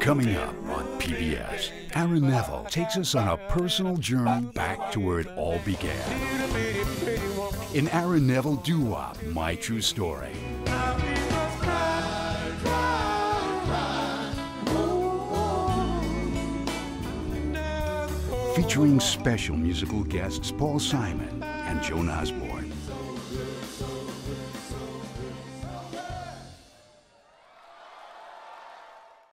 Coming up on PBS, Aaron Neville takes us on a personal journey back to where it all began. In Aaron Neville Doo-Wop, My True Story. Featuring special musical guests Paul Simon and Joan Osborne.